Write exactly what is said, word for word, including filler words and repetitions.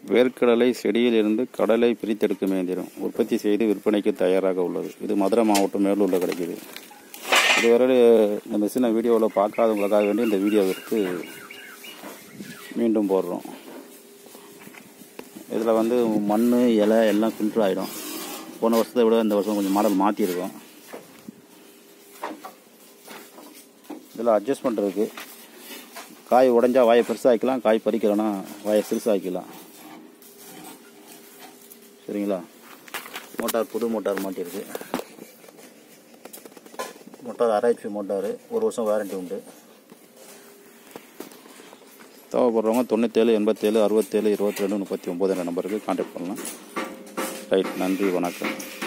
வேர்க்கடலை செடியிலிருந்து கடலை பிரித்தெடுக்கும் இயந்திரம் உற்பத்தி செய்து விற்பனைக்கு தயாராக உள்ளது. இது மதுரை மாவட்டம் மேலூரில் கிடைக்கிது. இதுவரை இந்த மிஷினை வீடியோவில் பார்க்காதவங்களுக்காக வேண்டி இந்த வீடியோவிற்கு மீண்டும் போடுறோம். இதில் வந்து மண் இலை எல்லாம் ஃபில்டர் ஆகிடும். போன வருஷத்தை விட இந்த வருஷம் கொஞ்சம் மாடல் மாற்றிருக்கோம். இதில் அட்ஜஸ்ட்மெண்ட் இருக்குது. காய் உடைஞ்சா வாயை பெருசாகிக்கலாம், காய் பறிக்கலைன்னா வாயை சிறுசாகிக்கலாம். சரிங்களா? மோட்டார் புது மோட்டார் மாட்டியிருக்கு. மோட்டார் அரை ஹெச்பி மோட்டார், ஒரு வருஷம் வாரண்டி உண்டு. தேவைப்படுறவங்க தொண்ணூற்றேழு எண்பத்தேழு அறுபத்தேழு இருபத்தி ரெண்டு முப்பத்தி ஒம்பது என்ற நம்பருக்கு கான்டாக்ட் பண்ணலாம். ரைட், நன்றி, வணக்கம்.